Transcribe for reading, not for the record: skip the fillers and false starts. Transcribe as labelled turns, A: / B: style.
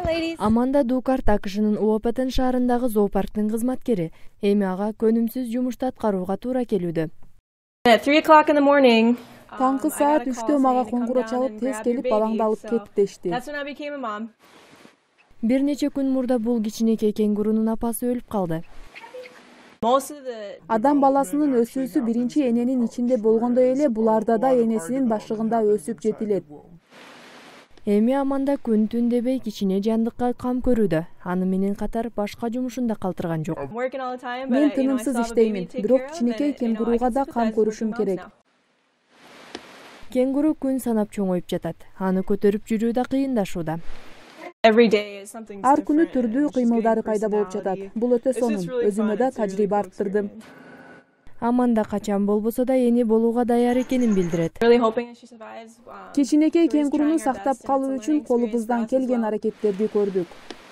A: Аманда Дукарт АКШнын Уопатен шаарындагы зоопарктын кызматкери. Эми ага көнүмсүз жумушту аткарууга туура келүүдө.
B: Таңкы саат 3-тө мага коңгуроо чалып, тез келип балаңды алып кет дешти.
A: Бир нече күн мурда бул кичинекей кенгурунун апасы өлүп калды.
B: Адам баласынын өсүүсү биринчи эненин ичинде болгондой эле буларда да энесинин башыгында өсүп жетилет.
A: Эми Аманда күн-түн дебей кичине жандыкка кам көрүүдө. Аны менен катар башка жумушун да калтырган жок.
B: Мен тынымсыз иштеймин, бирок кичинекей кенгуруга да кам көрүшүм керек.
A: Кенгуру күн санап чоңоюп жатат. Аны көтөрүп жүрүү да кыйындашууда.
B: Ар күнү түрдүү кыймылдары пайда болуп жатат. Бул өтө сонун. Өзүмө да тажрыйба арттырдым.
A: Аманда качан болбосо да эне болууга даяр экенин билдирет.
B: Кичинекей кенгуруну сактап калуу үчүн колубуздан келген аракеттерди көрдүк.